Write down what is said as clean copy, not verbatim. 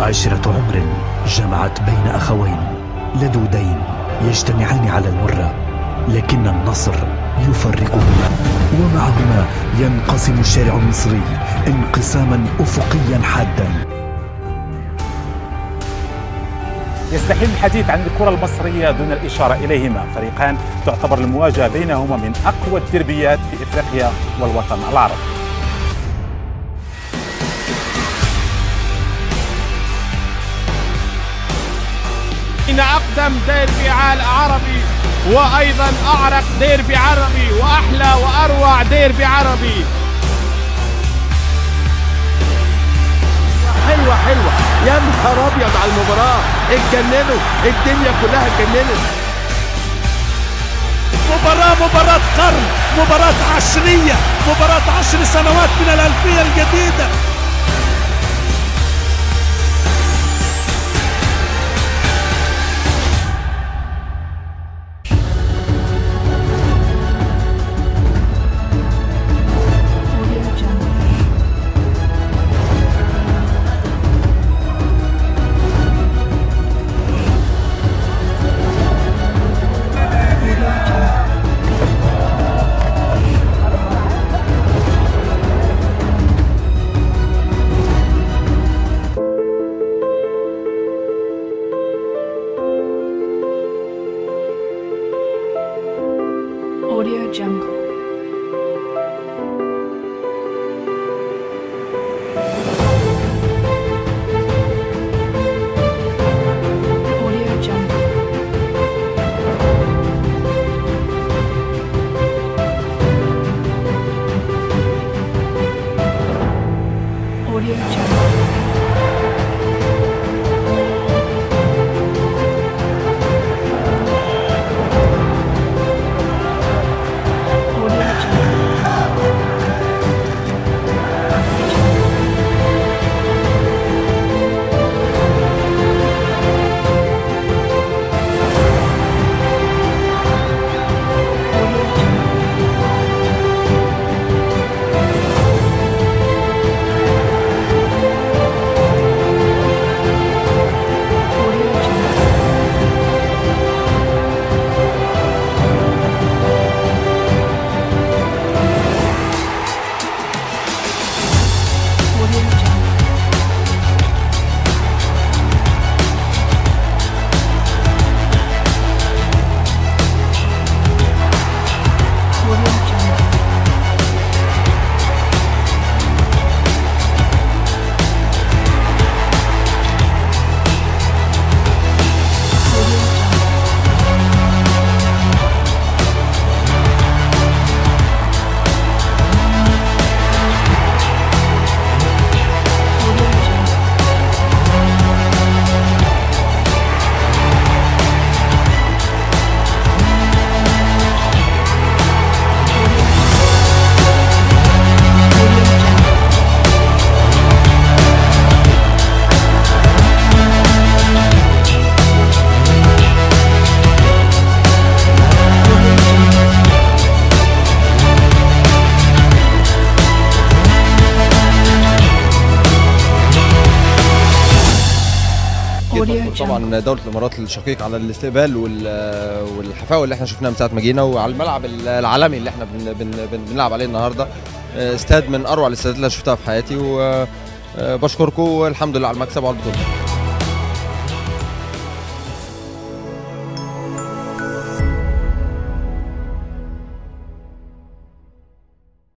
عشرة عمر جمعت بين أخوين لدودين يجتمعان على المرة، لكن النصر يفرقهما، ومعهما ينقسم الشارع المصري انقساما أفقيا حادا. يستحيل الحديث عن الكرة المصرية دون الإشارة إليهما، فريقان تعتبر المواجهة بينهما من أقوى الديربيات في إفريقيا والوطن العربي. إن أقدم ديربي عربي، وأيضا أعرق ديربي عربي، وأحلى وأروع ديربي عربي. حلوة يا نهار أبيض على المباراة، اتجننوا، الدنيا كلها اتجننت. مباراة قرن، مباراة عشرية، مباراة 10 سنوات من الألفية الجديدة. Audio Jungle. Audio Jungle. Audio Jungle. طبعا دولة الامارات الشقيق على الاستقبال والحفاوه اللي احنا شفناها من ساعه ما جينا، وعلى الملعب العالمي اللي احنا بنلعب عليه النهارده. استاد من اروع الاستادات اللي شفتها في حياتي، وبشكركم والحمد لله على المكسب وعلى البطوله.